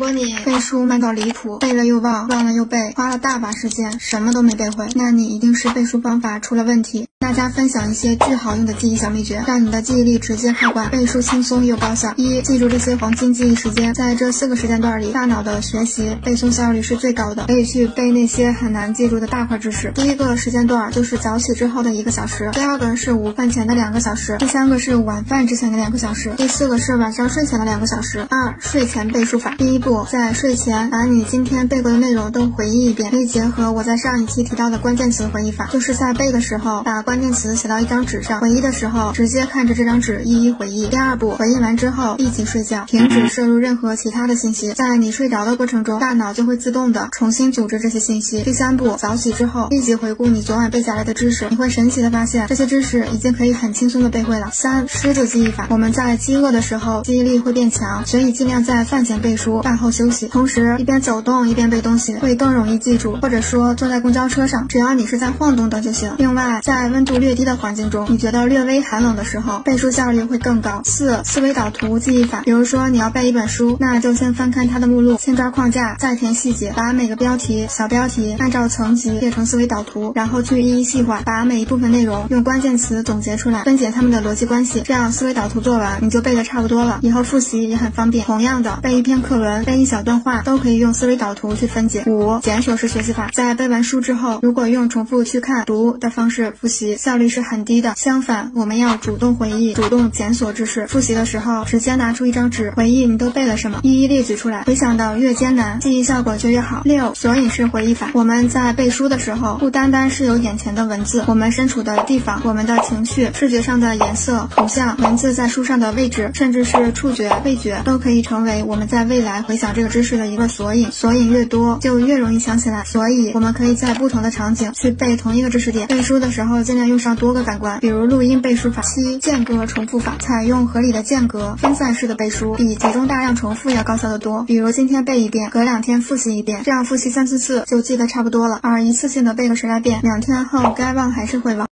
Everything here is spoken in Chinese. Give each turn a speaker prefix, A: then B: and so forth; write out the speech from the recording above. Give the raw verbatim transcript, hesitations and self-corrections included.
A: 果你背书慢到离谱，背了又忘，忘了又背，花了大把时间，什么都没背会，那你一定是背书方法出了问题。大家分享一些巨好用的记忆小秘诀，让你的记忆力直接开挂，背书轻松又高效。一、记住这些黄金记忆时间，在这四个时间段里，大脑的学习背诵效率是最高的，可以去背那些很难记住的大块知识。第一个时间段就是早起之后的一个小时，第二个是午饭前的两个小时，第三个是晚饭之前的两个小时，第四个是晚上睡前的两个小时。二、睡前背书法。第一步，在睡前把你今天背过的内容都回忆一遍，可以结合我在上一期提到的关键词回忆法，就是在背的时候把关键词写到一张纸上，回忆的时候直接看着这张纸一一回忆。第二步，回忆完之后立即睡觉，停止摄入任何其他的信息，在你睡着的过程中，大脑就会自动的重新组织这些信息。第三步，早起之后立即回顾你昨晚背下来的知识，你会神奇的发现这些知识已经可以很轻松的背会了。三、狮子记忆法。我们在饥饿的时候记忆力会变强，所以尽量在饭前背书，饭后休息，同时一边走动一边背东西会更容易记住，或者说坐在公交车上，只要你是在晃动的就行。另外，在温度略低的环境中，你觉得略微寒冷的时候，背书效率会更高。四、思维导图记忆法。比如说你要背一本书，那就先翻看它的目录，先抓框架，再填细节，把每个标题、小标题按照层级列成思维导图，然后去一一细化，把每一部分内容用关键词总结出来，分解它们的逻辑关系，这样思维导图做完，你就背得差不多了，以后复习也很方便。同样的，背一篇课文、背一小段话都可以用思维导图去分解。五、检索式学习法。在背完书之后，如果用重复去看、读的方式复习，效率是很低的。相反，我们要主动回忆，主动检索知识。复习的时候，直接拿出一张纸，回忆你都背了什么，一一列举出来。回想到越艰难，记忆效果就越好。六、索引式回忆法。我们在背书的时候，不单单是有眼前的文字，我们身处的地方、我们的情绪、视觉上的颜色、图像、文字在书上的位置，甚至是触觉、味觉，都可以成为我们在未来回想这个知识的一个索引。索引越多，就越容易想起来。所以我们可以在不同的场景去背同一个知识点。背书的时候尽量用上多个感官，比如录音背书法。七、间隔重复法。采用合理的间隔分散式的背书，比集中大量重复要高效的多。比如今天背一遍，隔两天复习一遍，这样复习三四次就记得差不多了。而一次性的背个十来遍，两天后该忘还是会忘。